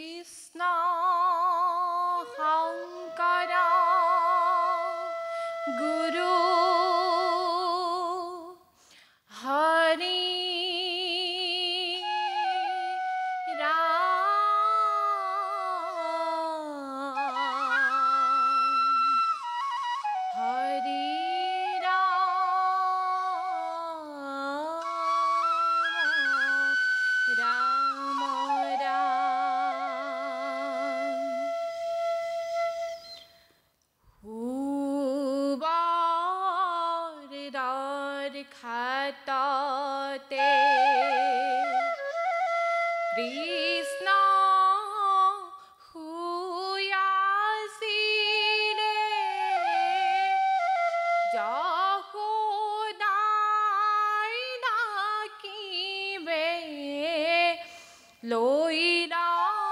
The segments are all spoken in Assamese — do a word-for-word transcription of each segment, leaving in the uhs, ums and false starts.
কৃষ্ণ শংকৰ গুৰু হৰি খাততে কৃষ্ণ শুই আছিলে যশোদাই ডাকিবে লৈলা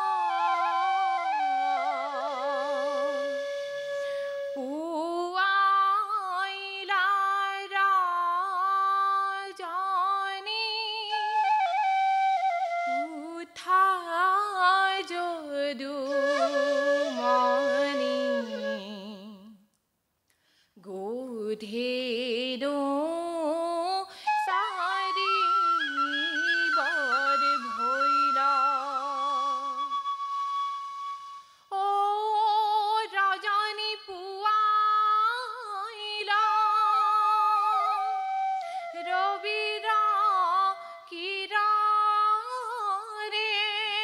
গোধেৰো চাৰি বৰ ভৈলা অ ৰজনী পুৱাইলা ৰবিৰা কিৰণে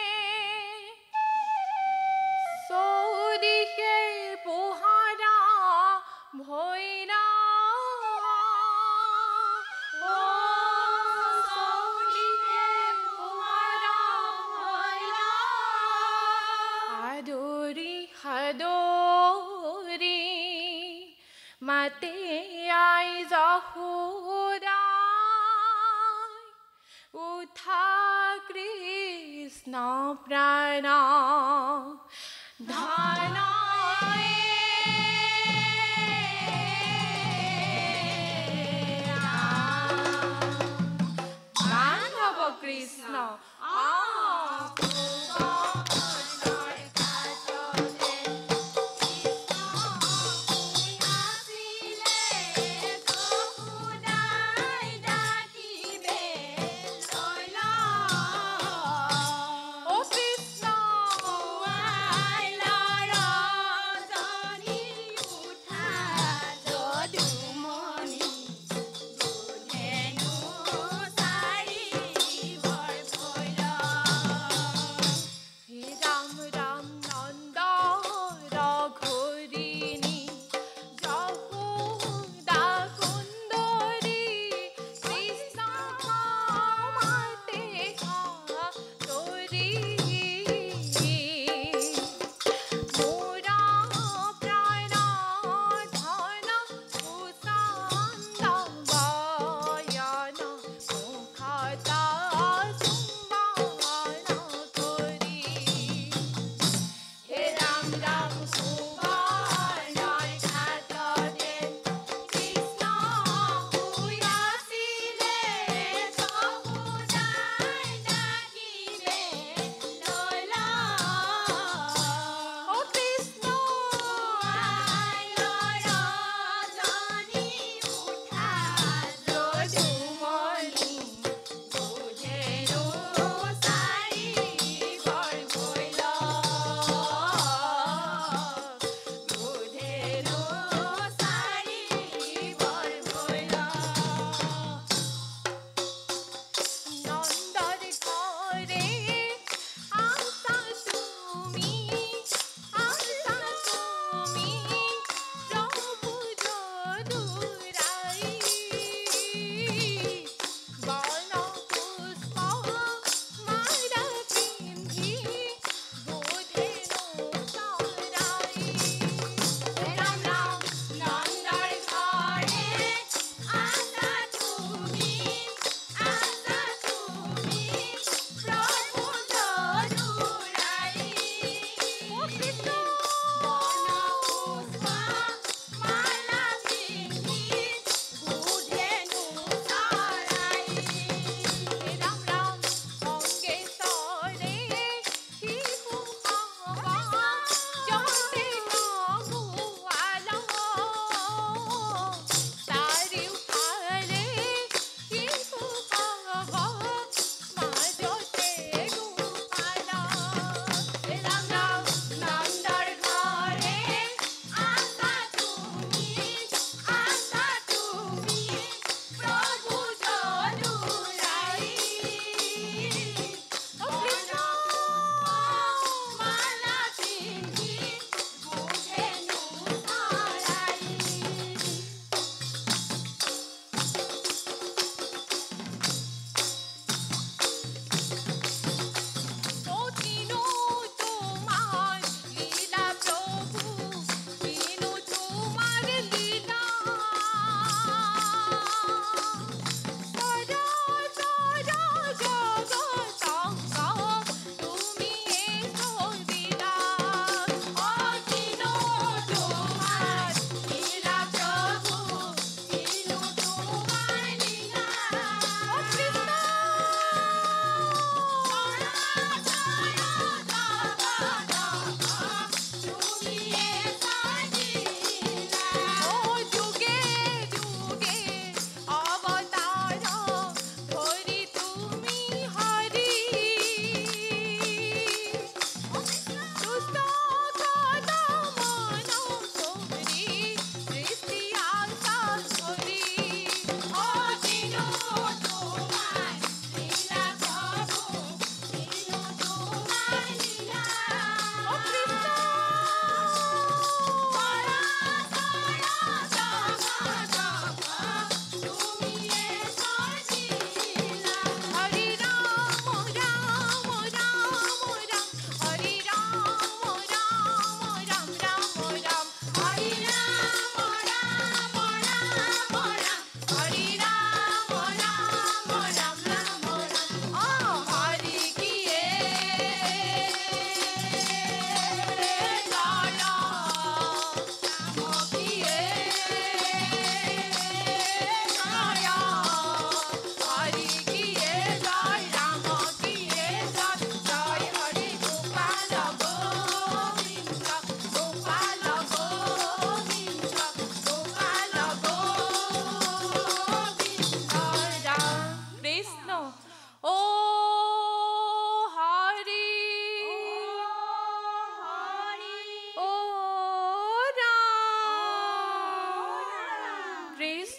চৌদিশে পোহৰা ভৈলা হাদৰি মাতে আই যশোদাই উঠা কৃষ্ণ প্ৰাণ ধন মাধৱ কৃষ্ণ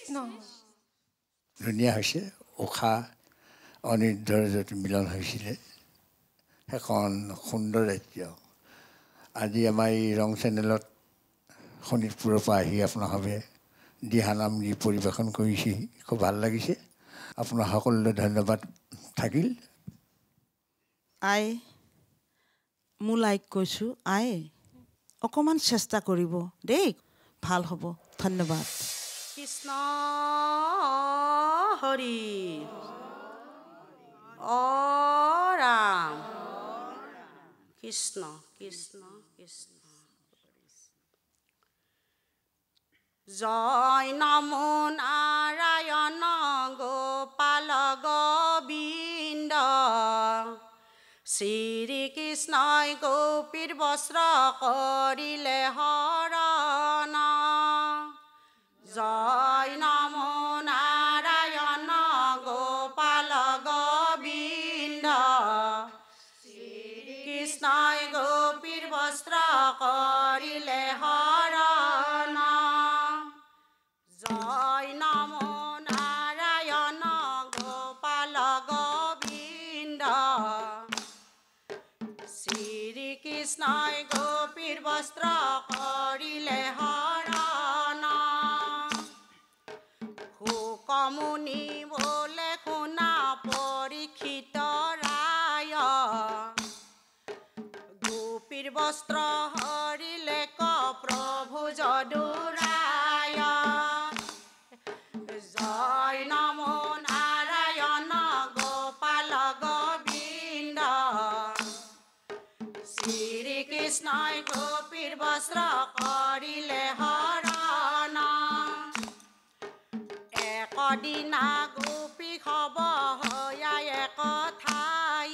কৃষ্ণ ধুনীয়া হৈছে উষা অনিৰুদ্ধৰ য'ত মিলন হৈছিলে সেইখন সুন্দৰ ৰাজ্য আজি আমাৰ এই ৰং চেনেলত শোণিতপুৰৰ পৰা আহি আপোনাৰভাৱে দিহানাম দি পৰিৱেশন কৰিছে খুব ভাল লাগিছে আপোনাৰ সকলোলৈ ধন্যবাদ থাকিল আই মোৰ লাইক কৈছোঁ আই অকণমান চেষ্টা কৰিব দেই ভাল হ'ব ধন্যবাদ কৃষ্ণ হৰি অ ৰাম কৃষ্ণ কৃষ্ণ কৃষ্ণ জয় নমো নাৰায়ণ গোপাল গোবিন্দ শ্ৰীকৃষ্ণই গোপীৰ বস্ত্ৰ কৰিলে হৰণ জয় নমো নাৰায়ণ গোপাল গোবিন্দ শ্ৰীকৃষ্ণই গোপীৰ বস্ত্ৰ কৰিলে হৰণ জয় নমো নাৰায়ণ গোপাল গোবিন্দ শ্ৰীকৃষ্ণই গোপীৰ বস্ত্ৰ কৰিলে হৰণ শুকমুনি বোলে শুনা পৰীক্ষিত ৰায় গোপীৰ বস্ত্ৰ হৰিলে ক প্ৰভু যদুৰায় জয় নমো নাৰায়ণ গোপাল গোবিন্দ শ্ৰীকৃষ্ণই গোপীৰ বস্ত্ৰ কৰিলে হৰণ একদিনা গোপী হব হয়া এক ঠাই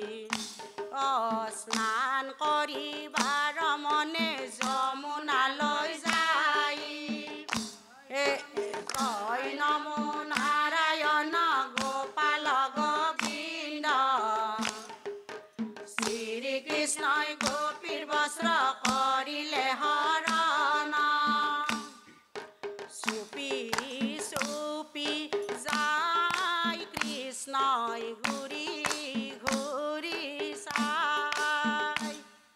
স্নান কৰিবাৰ মনে যমুনালৈ যায় জয় নমো নাৰায়ণ গোপাল গোবিন্দ শ্ৰীকৃষ্ণই গোপীৰ বস্ত্ৰ কৰিলে হৰণ চুপি চুপি যায় কৃষ্ণই ঘূৰি ঘূৰি চাই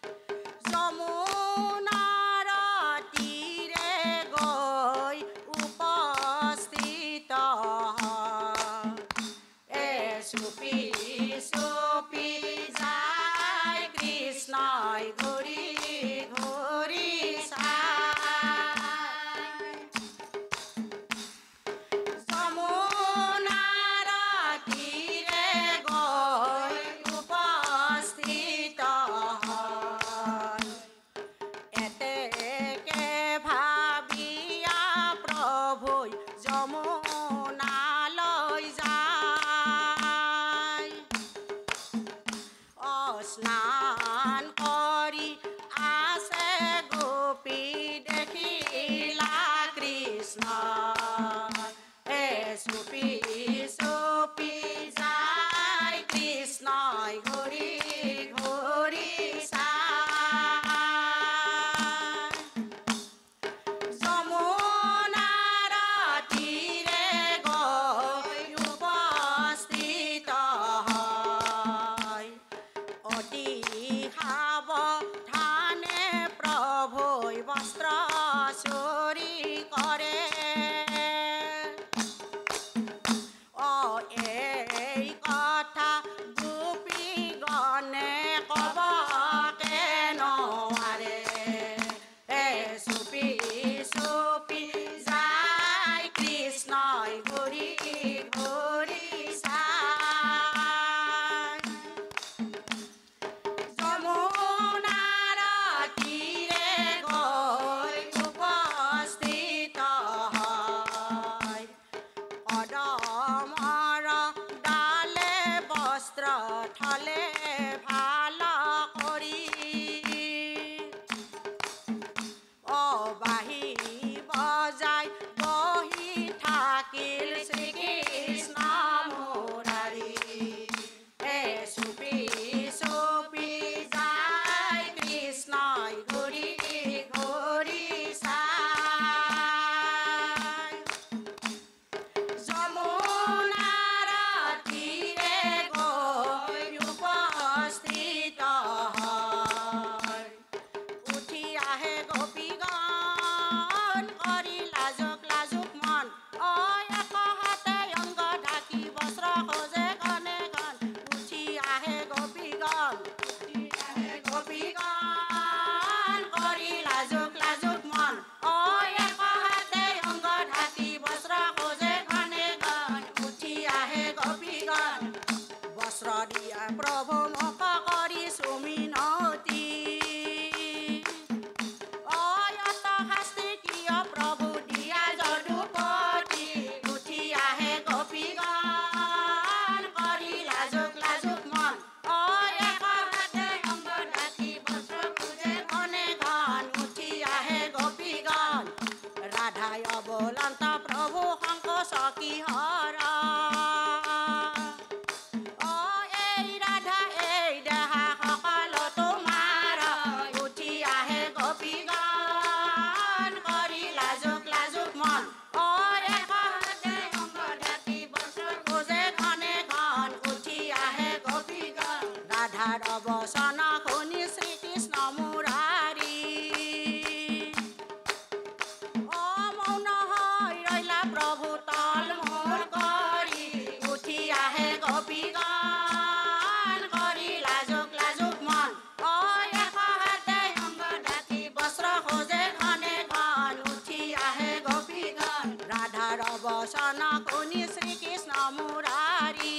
যমুনাৰ তীৰে গৈ উপস্থিত এ চুপি চুপি যায় কৃষ্ণই ঘূৰি ঘূৰি চাই যমুনাৰ তীৰে গৈ উপস্থিত এতেকে ভাবিয়া প্ৰভুই যমুনালৈ যায় স্নান কৰি বচন শুনি শ্ৰীকৃষ্ণ মুৰাৰী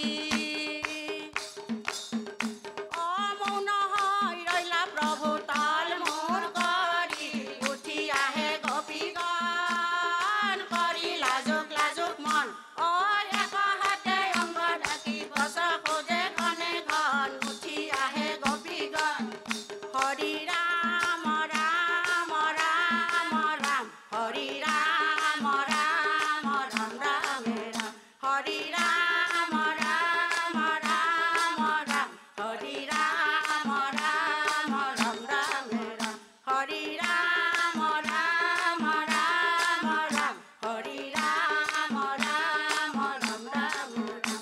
অমৌন হৈ ৰৈলা প্ৰভু তাল মোৰ কৰি উঠি আহে গোপীগণ কৰি লাজুক লাজুক মন অ এক হাতে অংগ ঢাকি বচ খোজে ঘনে ঘন উঠি আহে গোপীগণ হৰি ৰাম ৰাম ৰাম ৰাম হৰি ৰাম ৰাম ৰাম ৰাম ৰাম হৰি ৰাম ৰাম ৰাম ৰাম হৰি ৰাম ৰাম ৰাম ৰাম ৰাম হৰি ৰাম ৰাম ৰাম ৰাম হৰি ৰাম ৰাম ৰাম ৰাম ৰাম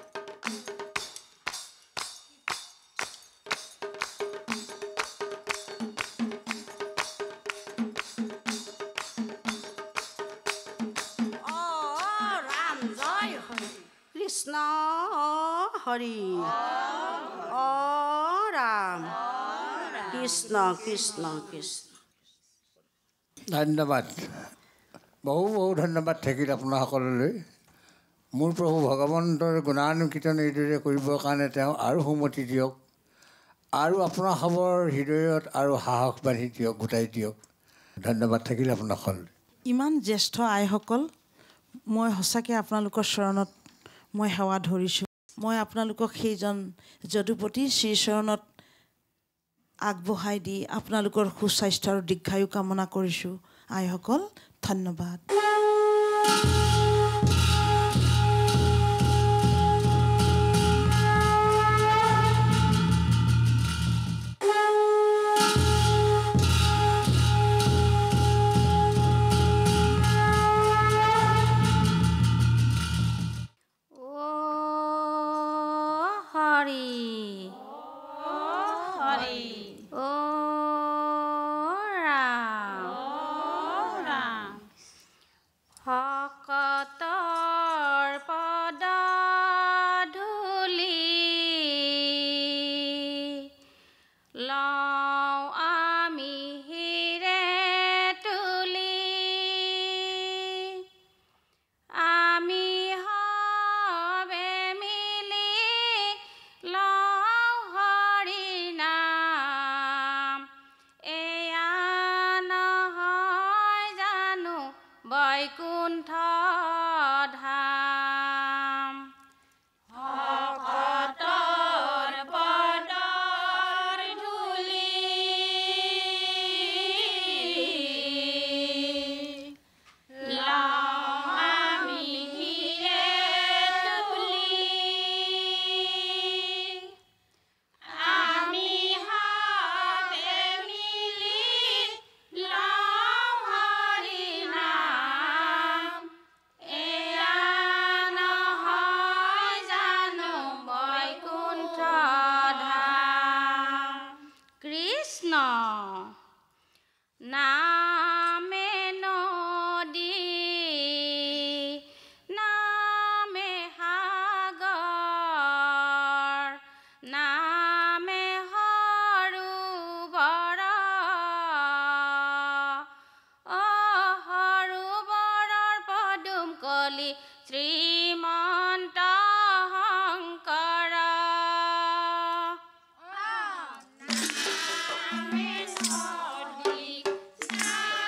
অ ৰাম জয় হৰি কৃষ্ণ হৰি অ ৰাম কৃষ্ণ কৃষ্ণ কৃষ্ণ ধন্যবাদ বহু বহু ধন্যবাদ থাকিল আপোনাসকললৈ মোৰ প্ৰভু ভগৱন্তৰ গুণানুকীৰ্তন এইদৰে কৰিবৰ কাৰণে তেওঁ আৰু সুমতি দিয়ক আৰু আপোনাসৱৰ হৃদয়ত আৰু সাহস বান্ধি দিয়ক গোটাই দিয়ক ধন্যবাদ থাকিল আপোনাসকললৈ ইমান জ্যেষ্ঠ আইসকল মই সঁচাকৈ আপোনালোকৰ চৰণত মই সেৱা ধৰিছোঁ মই আপোনালোকক সেইজন যদুপতি শ্ৰীচৰণত আগবঢ়াই দি আপোনালোকৰ সুস্বাস্থ্য আৰু দীৰ্ঘায়ু কামনা কৰিছোঁ আইসকল ধন্যবাদ ভকতৰ পদ ধূলি লওঁ আমি হিৰে তুলি আমি সবে মিলি লওঁ হৰি নাম এয়া নহয় জানো বৈকুণ্ঠ ধাম ভকতৰ পদৰ ধূলি লওঁ আমি হিৰে তুলি আমি সবে মিলি লওঁ হৰি নাম এয়া নহয় জানো বৈকুণ্ঠ ধাম কৃষ্ণ নামে নদী নামে সাগৰ নামে সৰোবৰ অ সৰোবৰৰ পদুম কলি শ্ৰীমন্ত শংকৰ নামে নদী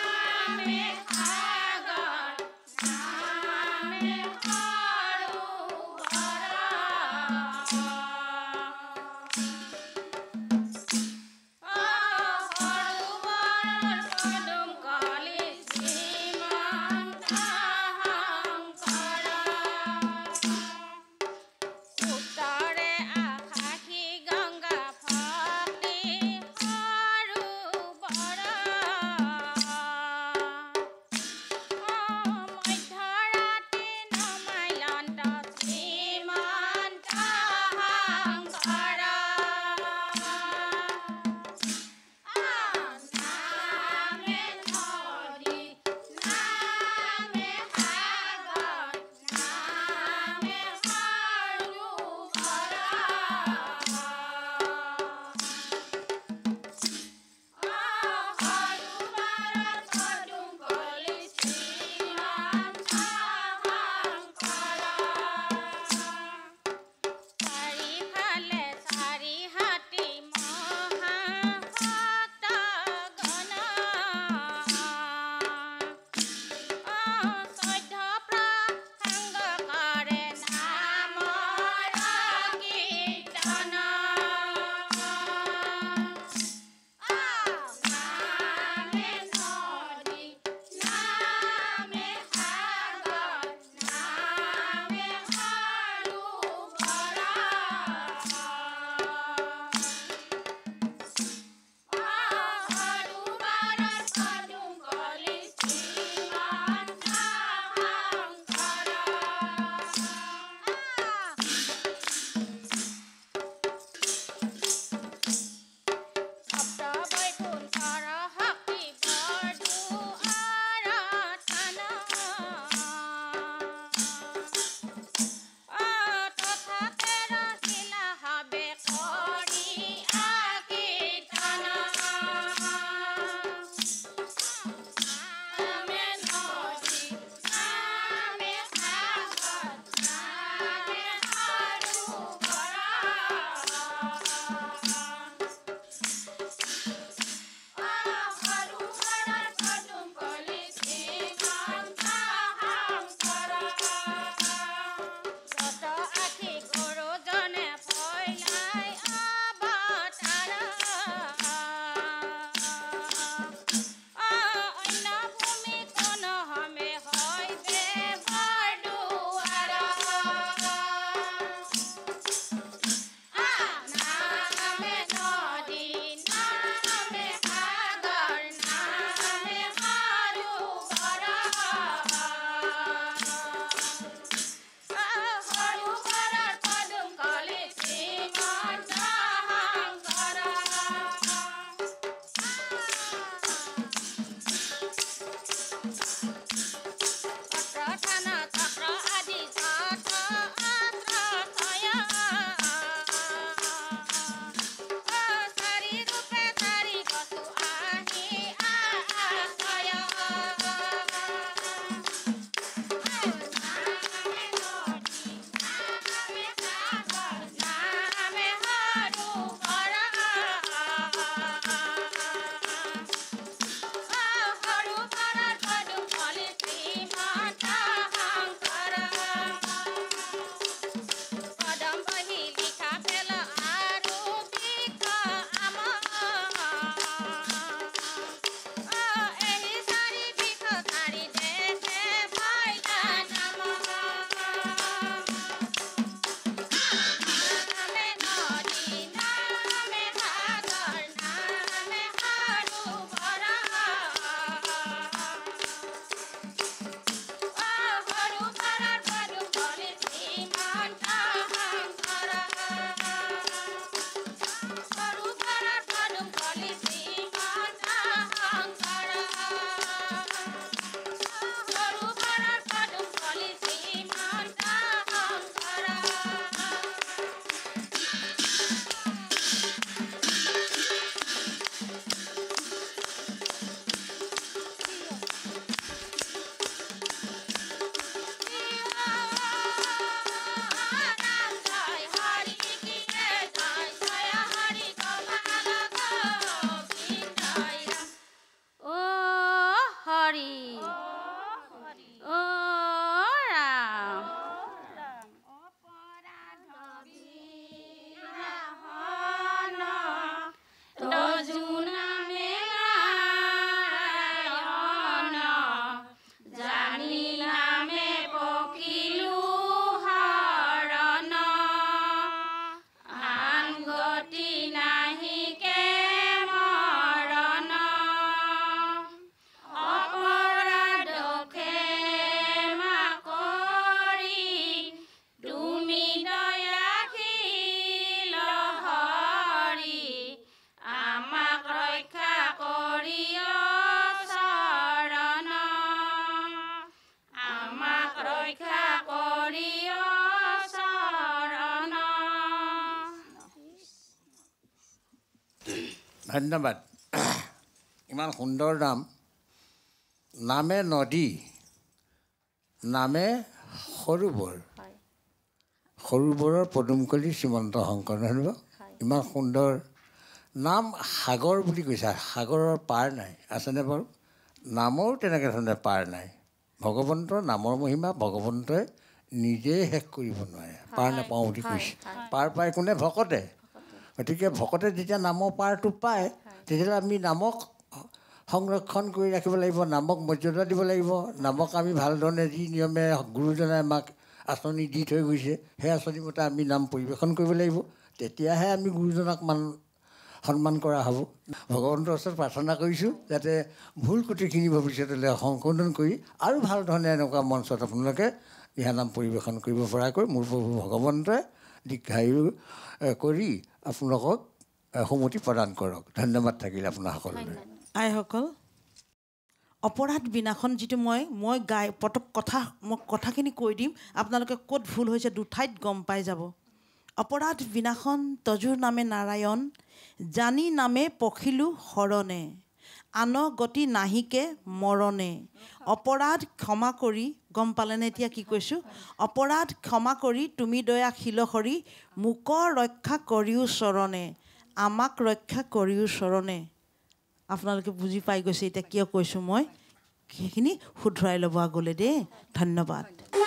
ধন্যবাদ। ইমান সুন্দৰ নাম। নামে নদী, নামে সৰোবৰ। সৰোবৰৰ পদুমকলি শ্ৰীমন্ত শংকৰ নহয় বাৰু? ইমান সুন্দৰ নাম। সাগৰ বুলি কৈছা, সাগৰৰ পাৰ নাই, আছেনে বাৰু? নামৰো তেনেকৈ ধৰণে পাৰ নাই। ভগৱন্তৰ নামৰ মহিমা ভগৱন্তই নিজেই শেষ কৰিব নোৱাৰে। পাৰ নাপাওঁ বুলি কৈছে। পাৰ পায় কোনে? ভকতে। গতিকে ভকতে যেতিয়া নামৰ পাৰটো পায়, তেতিয়াহ'লে আমি নামক সংৰক্ষণ কৰি ৰাখিব লাগিব, নামক মৰ্যাদা দিব লাগিব। নামক আমি ভাল ধৰণে যি নিয়মে গুৰুজনাই আমাক আঁচনি দি থৈ গৈছে, সেই আঁচনিমতে আমি নাম পৰিৱেশন কৰিব লাগিব। তেতিয়াহে আমি গুৰুজনাক মান সন্মান কৰা হ'ব। ভগৱন্তৰ ওচৰত প্ৰাৰ্থনা কৰিছোঁ যাতে ভুল ত্ৰুটিখিনি ভৱিষ্যতলৈ সংশোধন কৰি আৰু ভাল ধৰণে এনেকুৱা মঞ্চত আপোনালোকে দিহানাম পৰিৱেশন কৰিব পৰাকৈ মোৰ প্ৰভু ভগৱন্তই দীৰ্ঘায়ু কৰি আপোনালোকক সুমতি প্ৰদান কৰক। ধন্যবাদ থাকিল আপোনাৰ সকলোলৈ। আইসকল, অপৰাধ বিনাশন যিটো মই মই গাই পটক কথা মই কথাখিনি কৈ দিম, আপোনালোকে ক'ত ভুল হৈছে দুঠাইত গম পাই যাব। অপৰাধ বিনাশন তজুৰ নামে নাৰায়ণ, জানি নামে পখিলো শৰণে, আন গতি নাহিকে মৰণে, অপৰাধ ক্ষমা কৰি, গম পালেনে এতিয়া কি কৈছোঁ? অপৰাধ ক্ষমা কৰি তুমি দয়া শিলহৰি, মোক ৰক্ষা কৰিও চৰণে, আমাক ৰক্ষা কৰিও চৰণে। আপোনালোকে বুজি পাই গৈছে এতিয়া কিয় কৈছোঁ মই, সেইখিনি শুধৰাই ল'ব আগলৈ দেই। ধন্যবাদ।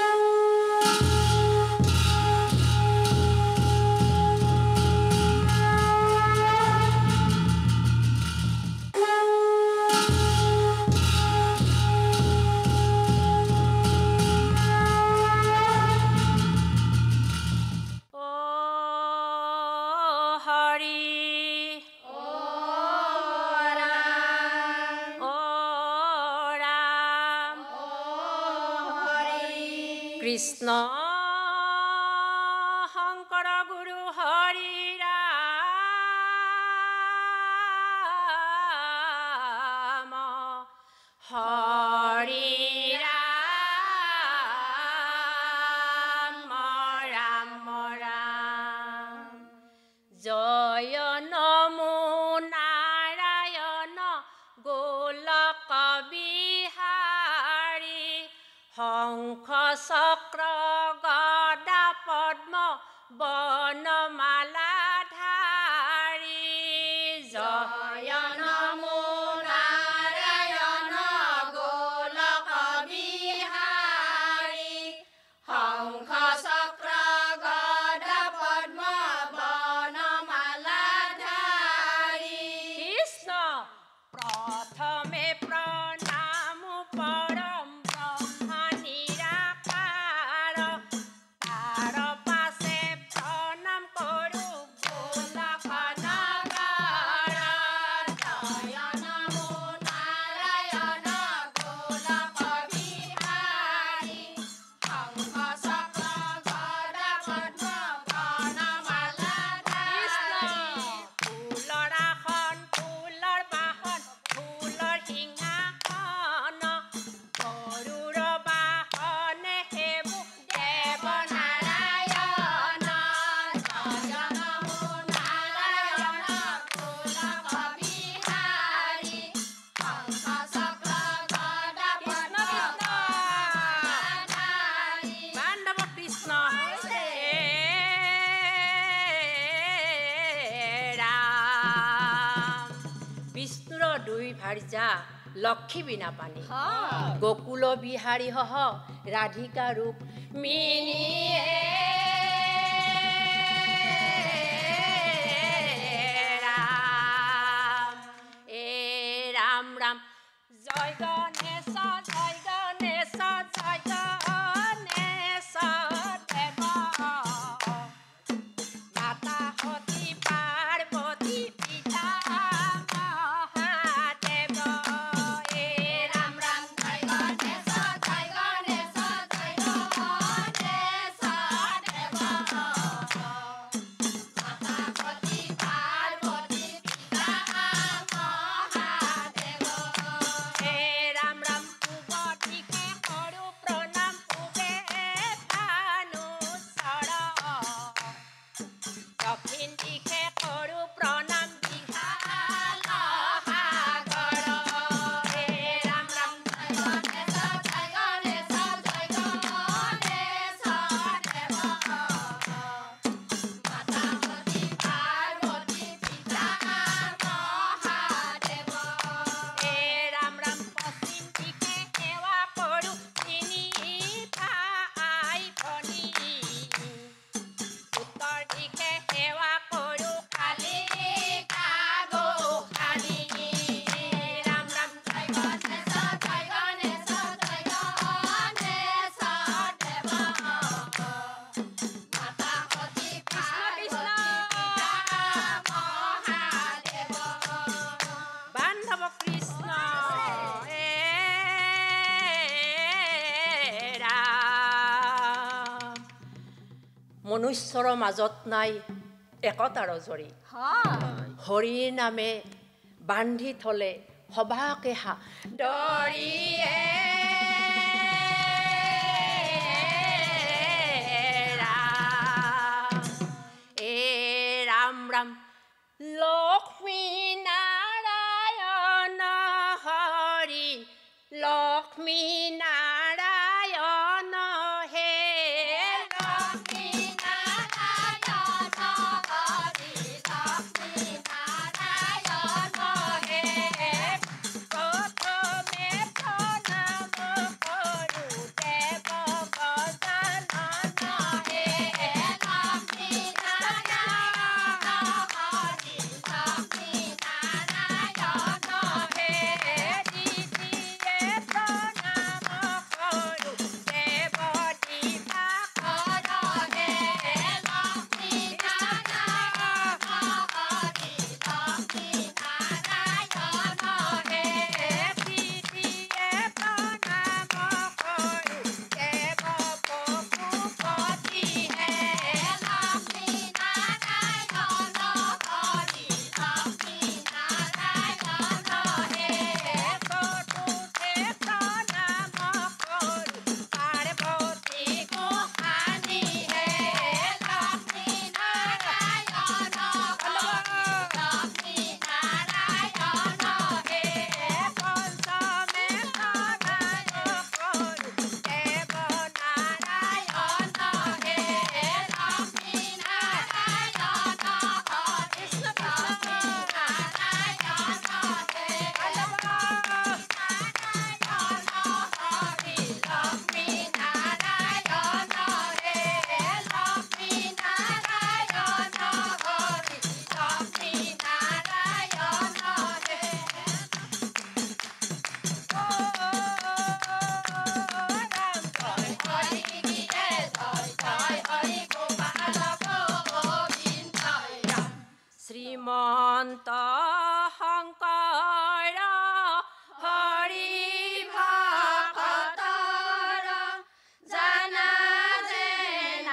কৃষ্ণ শংকৰ গুৰু হৰি ৰাম, হৰি ৰাম, ৰাম ৰাম, জয় নমো নাৰায়ণ গোলক বিহাৰী, শংখ চক্ৰ গদা পদ্ম বনমালাধাৰী, জয় নমো নাৰায়ণ গোলক বিহাৰী, শংখ চক্ৰ গদা পদ্ম বনমালাধাৰী। কৃষ্ণ প্ৰথমে প্ৰণাম পৰম ভাৰ্যা লক্ষী বিনা পানী, গোকুল বিহাৰী সহ ৰাধিকা ৰূপ মিনিয়ে ৰাম, এ ৰাম ৰাম, জয় গণেশ জয় গণেশ জয় গণেশ দেৱ, মাতা সতী পাৰ্বতী পিতা Ram মনুষ্যৰ মাজত নাই একতাৰ জৰি হৰিৰ নামে বান্ধি থলে সবাকে হা দৰিয়ে ৰাম লক্ষ্মী নাৰায়ণ হৰি লক্ষ্মী নাৰায়ণ হে লক্ষ্মী নাৰায়ণ হৰি লক্ষ্মী নাৰায়ণ হে প্ৰথমে প্ৰণাম কৰোঁ দেৱ গজানন হে লক্ষ্মী নাৰায়ণ হৰি লক্ষ্মী নাৰায়ণ হে দ্বিতীয়ে প্ৰণাম কৰোঁ দেৱ দিবাকৰ হে লক্ষ্মী নাৰায়ণ হৰি লক্ষ্মী নাৰায়ণ হে তৃতীয়ে প্ৰণাম কৰোঁ দেৱ পশুপতি হে লক্ষ্মী নাৰায়ণ হৰি লক্ষ্মী নাৰায়ণ হে চতুৰ্থে প্ৰণাম কৰোঁ পাৰ্বতী গোসানী হে লক্ষ্মী নাৰায়ণ হৰি লক্ষ্মী নাৰায়ণ হে পঞ্চমে প্ৰণাম কৰোঁ দেৱ নাৰায়ণ হে লক্ষ্মী নাৰায়ণ হৰি লক্ষ্মী নাৰায়ণ হে হৰি লক্ষ্মী নাৰায়ণ হে লক্ষ্মী নাৰায়ণ হৰি লক্ষ্মী নাৰায়ণ হে ও ৰাম জয় হৰি গীতে জয় জয় হৰি গোপাল গোবিন্দ ৰাম শ্ৰীমন্ত শংকৰ হৰি ভকতৰ জানা যেন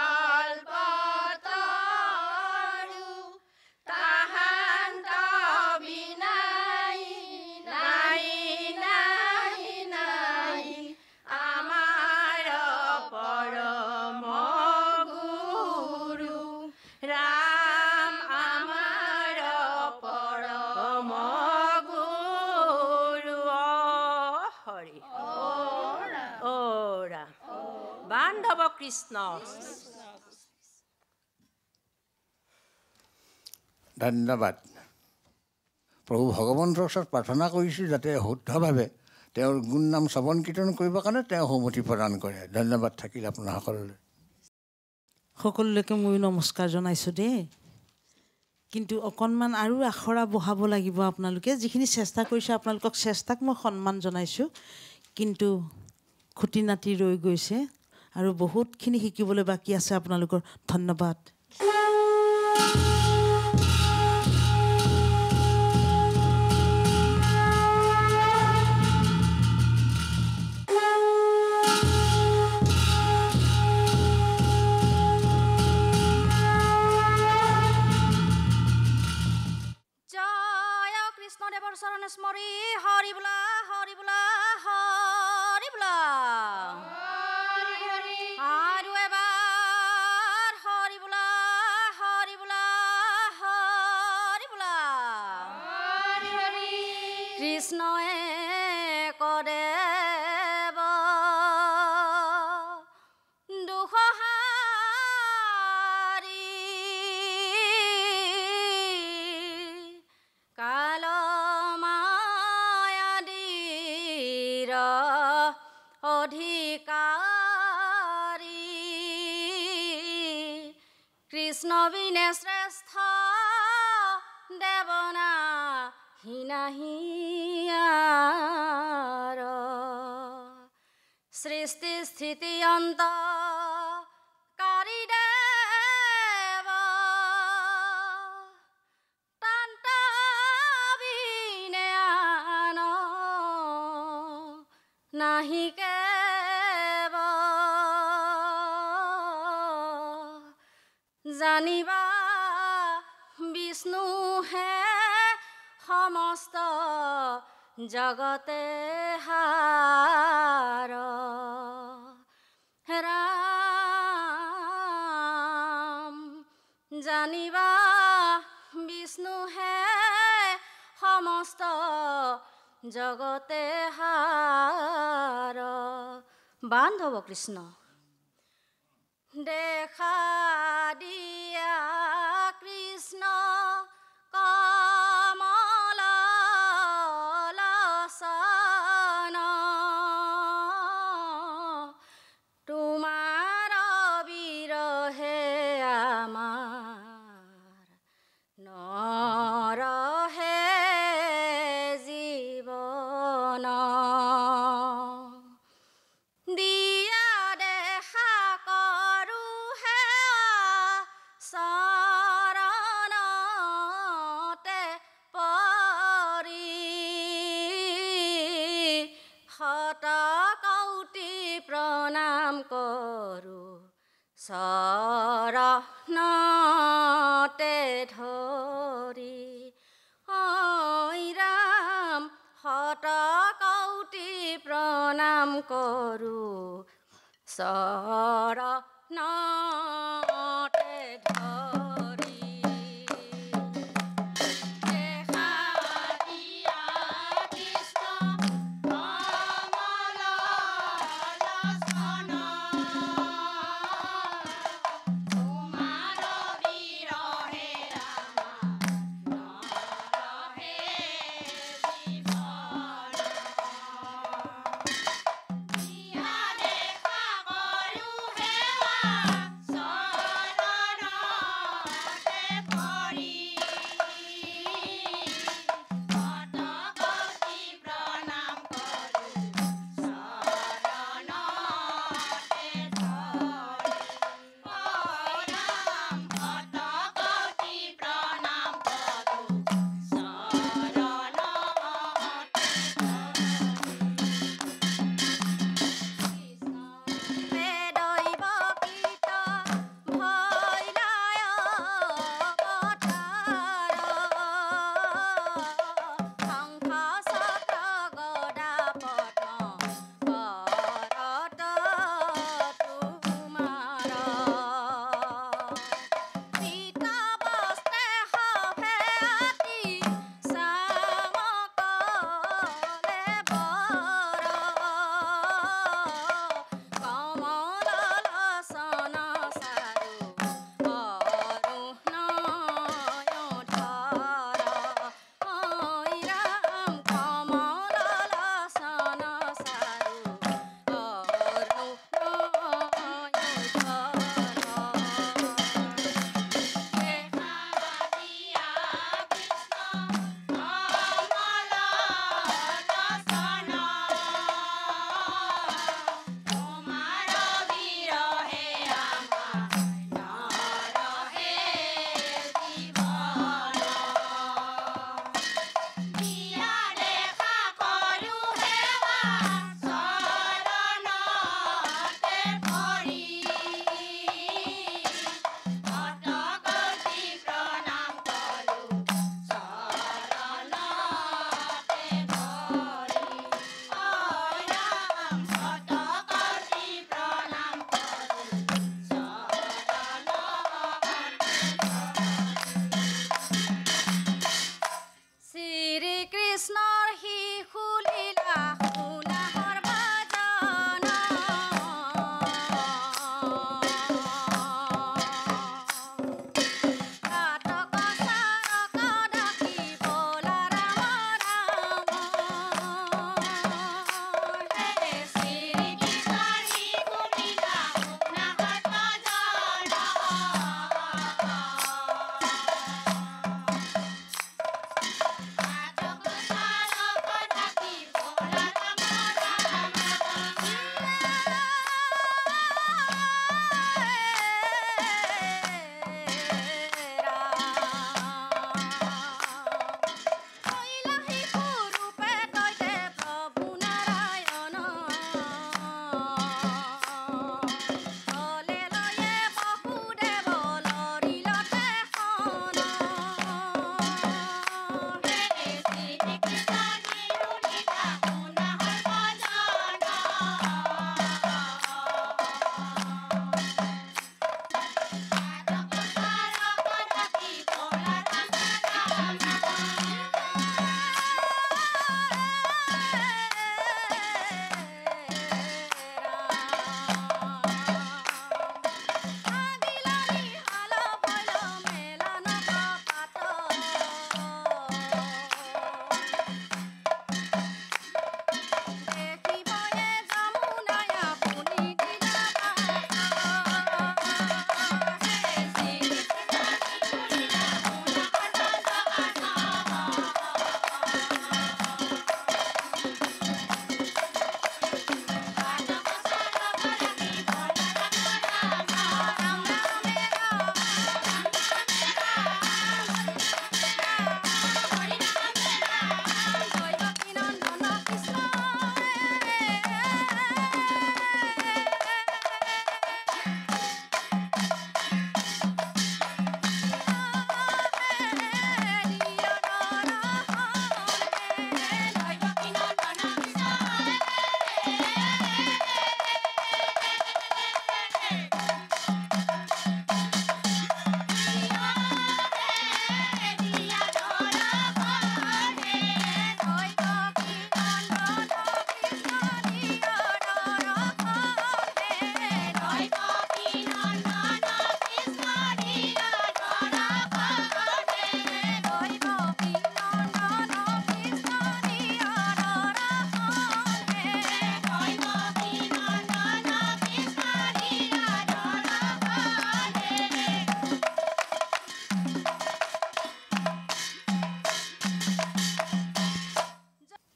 কল্পতৰু তাহান্ত বিনাই নাই নাই নাই আমাৰ পৰম গুৰু ৰাম আমাৰ পৰম গুৰু অ হৰি অ ৰাম বান্ধৱ কৃষ্ণ ধন্যবাদ। প্ৰভু ভগৱন্তৰ ওচৰত প্ৰাৰ্থনা কৰিছোঁ যাতে শুদ্ধভাৱে তেওঁৰ গুণ নাম শ্ৰৱণ কীৰ্তন কৰিবৰ কাৰণে তেওঁ সন্মতি প্ৰদান কৰে। ধন্যবাদ থাকিল আপোনাৰ সকলোলৈ। সকলোলৈকে ময়ো নমস্কাৰ জনাইছোঁ দেই। কিন্তু অকণমান আৰু আখৰা বঢ়াব লাগিব আপোনালোকে। যিখিনি চেষ্টা কৰিছে আপোনালোকক চেষ্টাক মই সন্মান জনাইছোঁ, কিন্তু খুটি নাতি ৰৈ গৈছে আৰু বহুতখিনি শিকিবলৈ বাকী আছে আপোনালোকৰ। ধন্যবাদ। জয় কৃষ্ণদেৱৰ চৰণে স্মৰি হৰি বোলা হৰি বোলা হৰি বোলা আৰু এবাৰ হৰি বোলা হৰি বোলা হৰি বোলা কৃষ্ণয়ে কদেৱ দুসহাৰী কালমায়াদিৰ অধিকাৰী কৃষ্ণ বিনে শ্ৰেষ্ঠ দেৱনা হিনাহিয়াৰ সৃষ্টি স্থিতি অন্ত কাৰী দেৱ তান্ত বিনে আন নাহি কেৱ জগতে হার ৰাম জানিবা বিষ্ণুহে সমস্ত জগতে হার বান্ধৱ কৃষ্ণ দেখা দিয়া কৃষ্ণ কমল লোচন তোমাৰ বিৰহে আমাৰ নৰহে জীৱন দিয়া দেখা কৰো হে চৰণতে পৰি শত কৌটি প্ৰণাম কৰো চৰণতে ধৰি ঐ ৰাম শত কৌটি প্ৰণাম কৰো চৰণতে ধৰি দেখা দিয়া কৃষ্ণ কমল লোচন তোমাৰ বিৰহে আমাৰ নৰহে জীৱন দিয়া দেখা কৰো হেৱা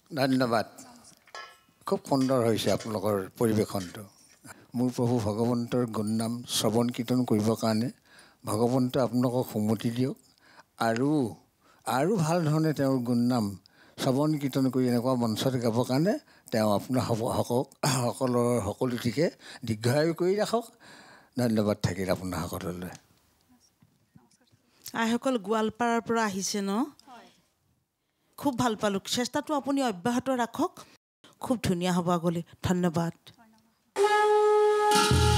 ধন্যবাদ খুব সুন্দৰ হৈছে আপোনালোকৰ পৰিৱেশনটো মোৰ প্ৰভু ভগৱন্তৰ গুণনাম শ্ৰৱণ কীৰ্তন কৰিবৰ কাৰণে ভগৱন্ত আপোনালোকক সন্মতি দিয়ক আৰু আৰু ভাল ধৰণে তেওঁৰ গুণনাম শ্ৰৱণ কীৰ্তন কৰি এনেকুৱা মঞ্চত গাবৰ কাৰণে তেওঁ আপোনাৰ সকলৰ সকলোটিকে দীৰ্ঘায়ু কৰি ৰাখক ধন্যবাদ থাকিল আপোনাৰ সকললৈ আইসকল গোৱালপাৰাৰ পৰা আহিছে ন খুব ভাল পালোঁ চেষ্টাটো আপুনি অব্যাহত ৰাখক খুব ধুনীয়া হ'ব আগলৈ ধন্যবাদ